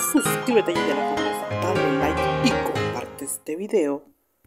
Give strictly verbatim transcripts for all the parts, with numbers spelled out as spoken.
suscríbete y de la famosa, dale like y comparte este video.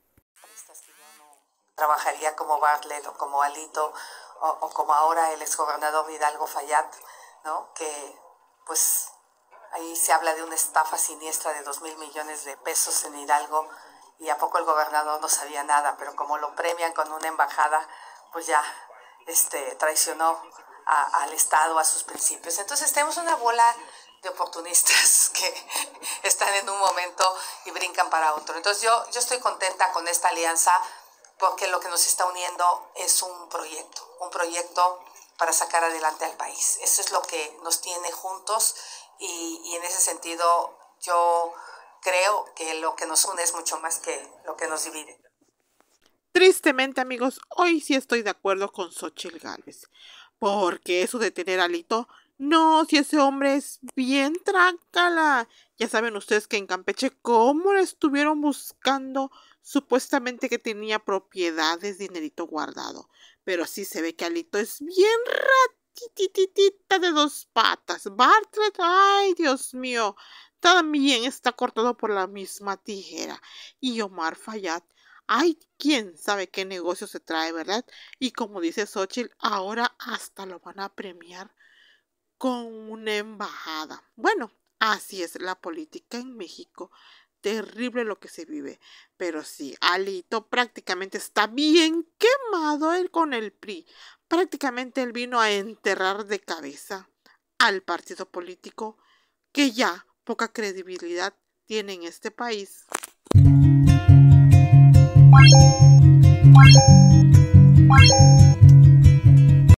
Trabajaría como Bartlett o como Alito o, o como ahora el exgobernador Hidalgo Fayad, ¿no? Que pues ahí se habla de una estafa siniestra de dos mil millones de pesos en Hidalgo y a poco el gobernador no sabía nada, pero como lo premian con una embajada, pues ya este, traicionó a, al Estado, a sus principios. Entonces tenemos una bola de oportunistas que están en un momento y brincan para otro. Entonces yo, yo estoy contenta con esta alianza porque lo que nos está uniendo es un proyecto, un proyecto para sacar adelante al país. Eso es lo que nos tiene juntos y, y en ese sentido yo creo que lo que nos une es mucho más que lo que nos divide. Tristemente, amigos, hoy sí estoy de acuerdo con Xóchitl Gálvez, porque eso de tener alito, no, si ese hombre es bien trácala. Ya saben ustedes que en Campeche cómo le estuvieron buscando, supuestamente que tenía propiedades, dinerito guardado, pero sí se ve que Alito es bien ratititita de dos patas. Bartlett, ay, Dios mío, también está cortado por la misma tijera. Y Omar Fayad, ay, quién sabe qué negocio se trae, ¿verdad? Y como dice Xóchitl, ahora hasta lo van a premiar con una embajada. Bueno, así es la política en México. Terrible lo que se vive. Pero sí, Alito prácticamente está bien quemado él con el P R I. Prácticamente él vino a enterrar de cabeza al partido político que ya poca credibilidad tiene en este país. Thank you.